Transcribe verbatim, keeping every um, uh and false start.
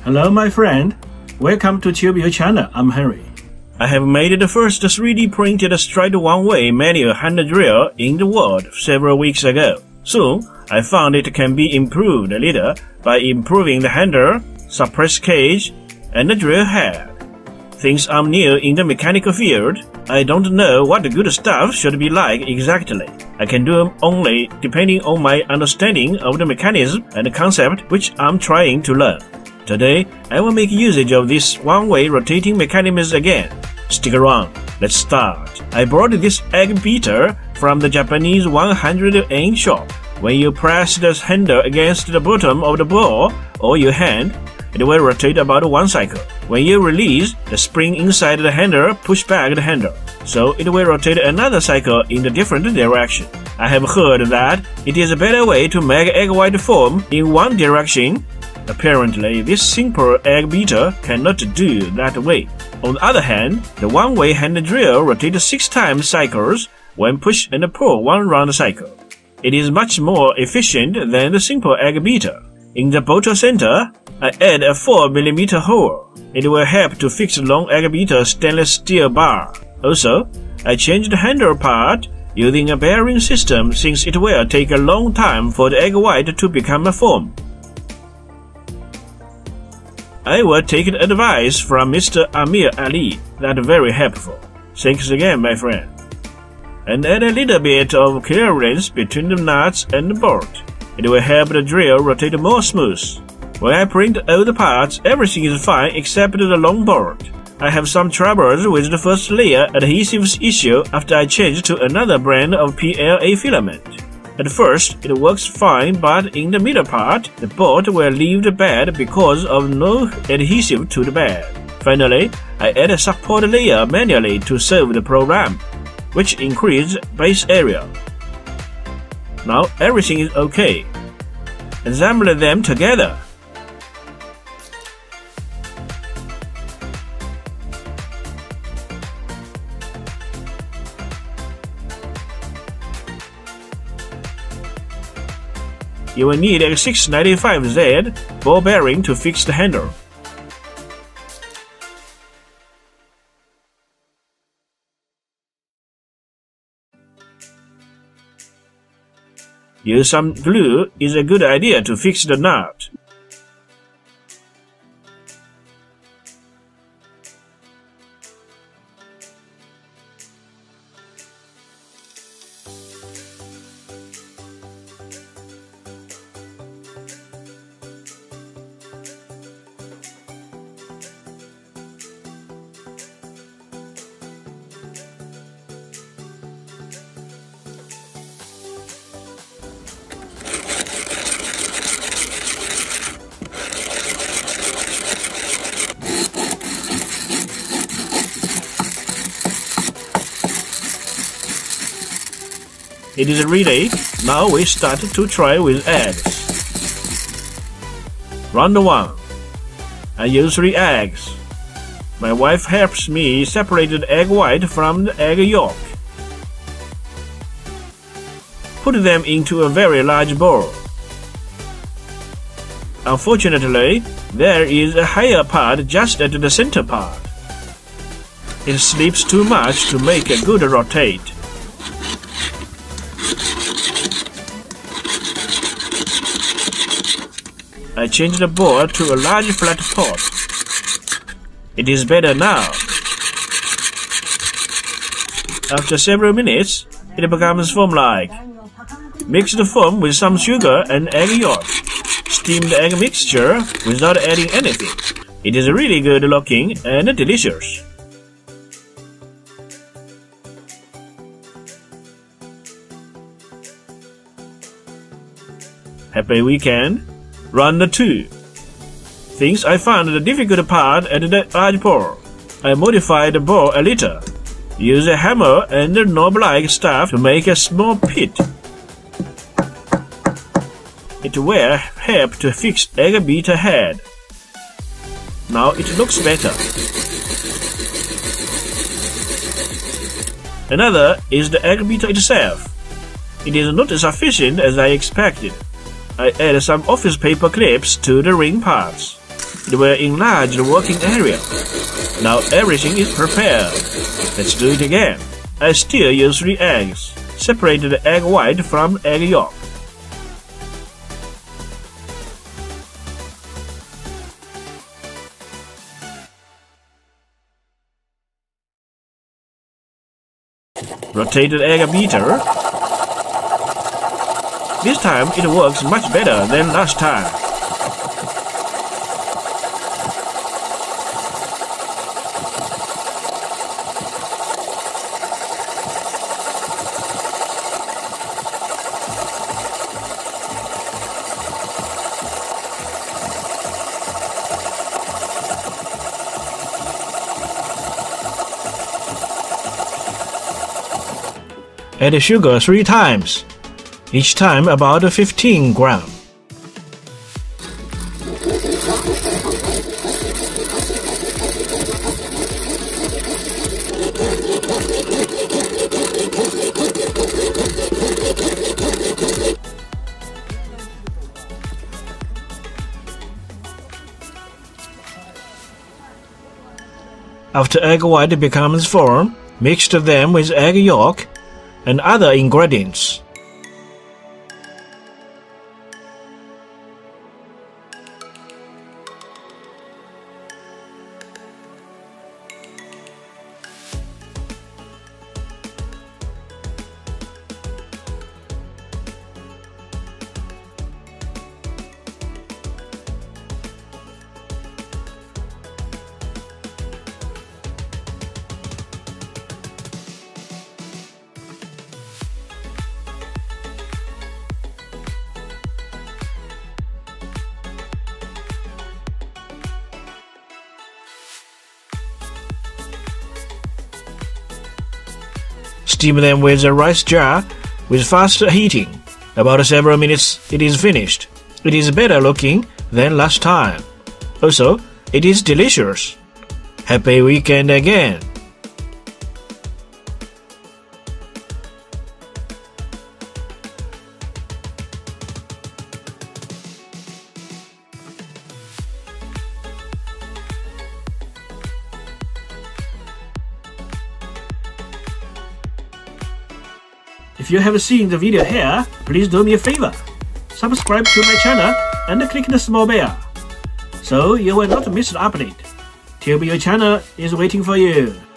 Hello my friend, welcome to TubeU channel, I'm Henry. I have made the first three D printed straight one-way manual hand drill in the world several weeks ago. Soon, I found it can be improved a little by improving the handle, suppress cage, and the drill head. Since I'm new in the mechanical field, I don't know what the good stuff should be like exactly. I can do only depending on my understanding of the mechanism and concept which I'm trying to learn. Today, I will make usage of this one-way rotating mechanism again. Stick around, let's start. I bought this egg beater from the Japanese one hundred yen shop. When you press the handle against the bottom of the ball or your hand, it will rotate about one cycle. When you release, the spring inside the handle push back the handle, so it will rotate another cycle in a different direction. I have heard that it is a better way to make egg white form in one direction. Apparently, this simple egg beater cannot do that way. On the other hand, the one-way hand drill rotates six times cycles when push and pull one round cycle. It is much more efficient than the simple egg beater. In the bottom center, I add a four millimeter hole. It will help to fix the long egg beater stainless steel bar. Also, I changed the handle part using a bearing system since it will take a long time for the egg white to become a foam. I will take the advice from Mister Amir Ali. That's very helpful. Thanks again, my friend. And add a little bit of clearance between the nuts and the bolt. It will help the drill rotate more smooth. When I print all the parts, everything is fine except the long bolt. I have some troubles with the first layer adhesives issue after I changed to another brand of P L A filament. At first, it works fine, but in the middle part, the bolt will leave the bed because of no adhesive to the bed. Finally, I add a support layer manually to solve the problem, which increased base area. Now everything is okay. Assemble them together. You will need a six ninety-five Z ball bearing to fix the handle. Use some glue is a good idea to fix the nut. It is ready. Now we start to try with eggs. Round one. I use three eggs. My wife helps me separate the egg white from the egg yolk. Put them into a very large bowl. Unfortunately, there is a higher part just at the center part. It slips too much to make a good rotate. I change the bowl to a large flat pot. It is better now. After several minutes, it becomes foam-like. Mix the foam with some sugar and egg yolk. Steam the egg mixture without adding anything. It is really good looking and delicious. Happy weekend! Round two. Things I found the difficult part at the large ball. I modified the ball a little. Use a hammer and knob-like stuff to make a small pit. It will help to fix egg beater head. Now it looks better. Another is the egg beater itself. It is not as efficient as I expected. I add some office paper clips to the ring parts. it will enlarge the working area. Now everything is prepared. Let's do it again. I still use three eggs. Separate the egg white from egg yolk. Rotate the egg beater. This time it works much better than last time. Add sugar three times, each time about fifteen grams. After egg white becomes firm, mix them with egg yolk and other ingredients. Steam them with a rice jar with fast heating. About several minutes it is finished. It is better looking than last time. Also, it is delicious. Happy weekend again! If you have seen the video here, please do me a favor. Subscribe to my channel and click the small bell, so you will not miss the update. TubeYou channel is waiting for you.